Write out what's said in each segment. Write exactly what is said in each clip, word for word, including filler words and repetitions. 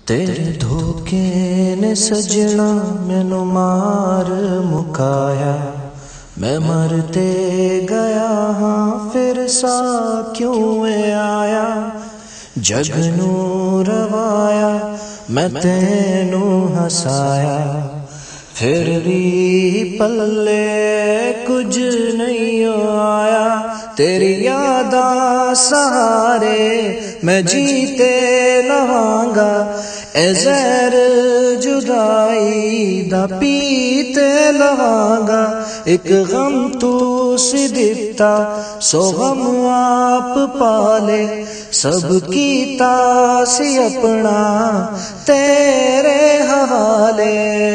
तेरे धोखे ने सजना मैनू मार मुकाया। मैं मरते गया हाँ फिर सा क्यों आया। जग नू रवाया मैं तेनू हसाया। फिर भी पल्ले कुछ नहीं आया। तेरी यादां सहारे मैं जीते लवांगा। ए ज़हर जुदाई दा पीते लवांगा। एक गम तू सी दिता सौ गम आप पाले। सब कीता सी अपना तेरे हवाले।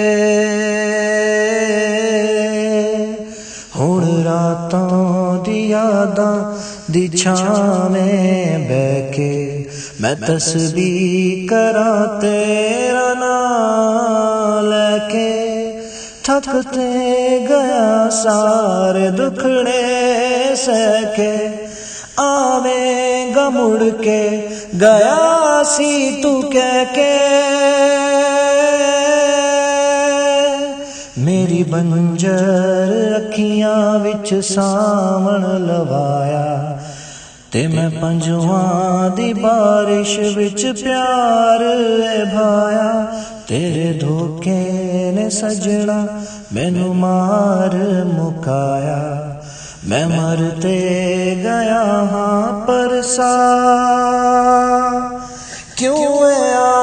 हुण रातां दी यादां दी छावें बैके मैं तस्बीह करां तेरा नाम लैके। थकते गया सारे दुखड़े सहके। आवेंगा मुड़ के गया सी तू कह के। मेरी बंजर अखियां विच सावण लवाया। ते मैं पंजवां दी बारिश विच प्यार भाया। तेरे धोखे ने सजना मैनू मार मुकाया। मैं मरते गया हाँ पर सा क्यों आया।